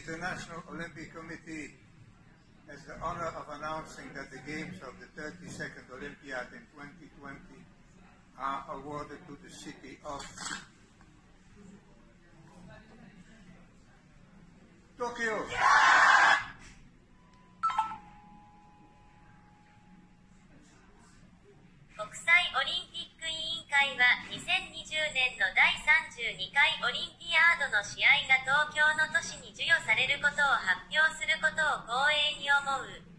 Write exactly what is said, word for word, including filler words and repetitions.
International Olympic Committee has the honor of announcing that the games of the thirty-second Olympiad in twenty twenty are awarded to the city of Tokyo. Yeah! 国際オリンピック委員会はにせんにじゅうねんのだいさんじゅうにかいオリンピアードの試合が東京の都市に授与されることを発表することを光栄に思う。